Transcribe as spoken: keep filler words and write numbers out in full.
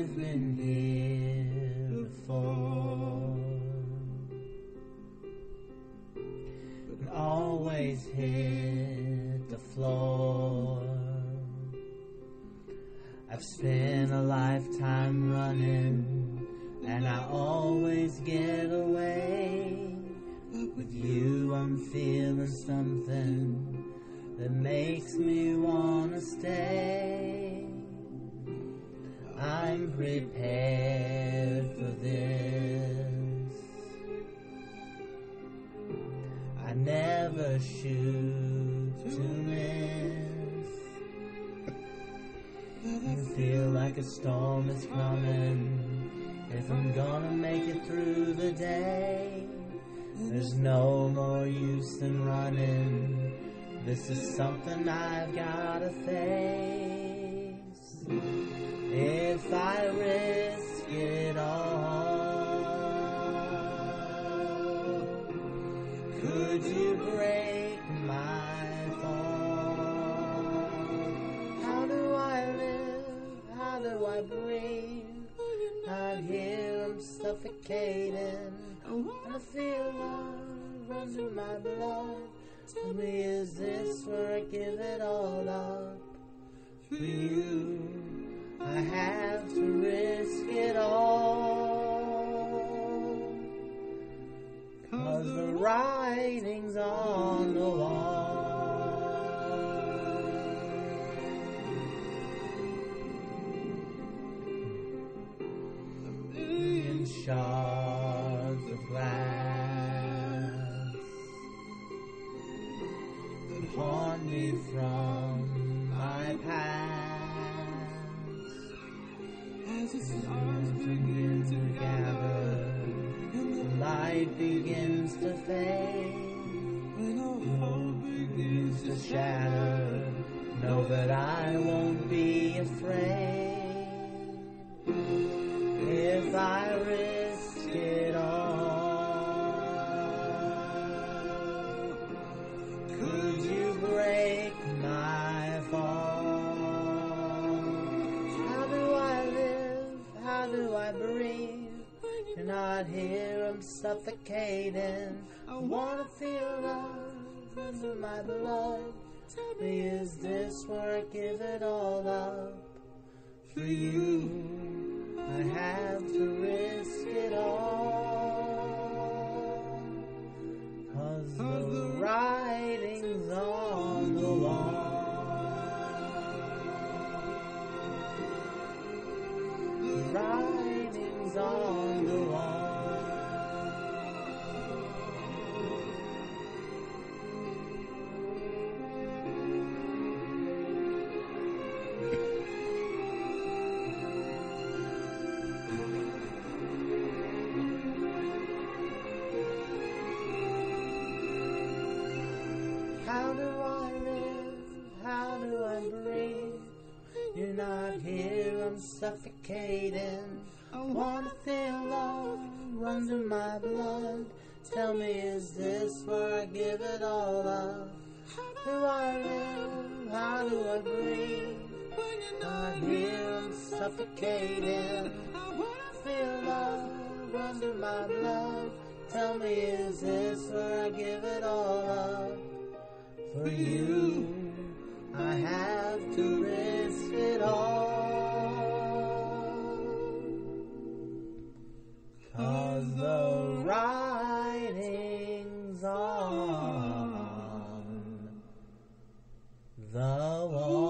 I've been here before, but always hit the floor. I've spent a lifetime running, and I always get away. But with you I'm feeling something that makes me wanna stay. I'm prepared for this. I never shoot to miss. I feel like a storm is coming. If I'm gonna make it through the day, there's no more use in running. This is something I've gotta face. If I risk it all, could you break my fall? How do I live? How do I breathe? Not here, I'm suffocating. I feel love run through my blood. Tell me, is this where I give it all up? For you, I have to risk it all. 'Cause the writing's on the wall. A million shards of glass that haunt me from my past. As the stars begin to gather and the light begins to fade, when all hope begins to shatter, know that I won't be afraid. If I risk it all, could you break my fall? How do I live? How do I breathe? You're not here, I'm suffocating. I wanna feel love run through my blood. Tell me, is this where I give it all up? For you, I have to risk it all. 'Cause the writing's on the wall. The writing's on the wall. How do I live? How do I breathe? You're not here, I'm suffocating. I wanna feel love run through my blood. Tell me, is this where I give it all up? How do I live? How do I breathe? When you're not here, I'm suffocating. I wanna feel love run through my blood. Tell me, is this where I give it all up? For you, I have to risk it all. 'Cause the writing's on the wall.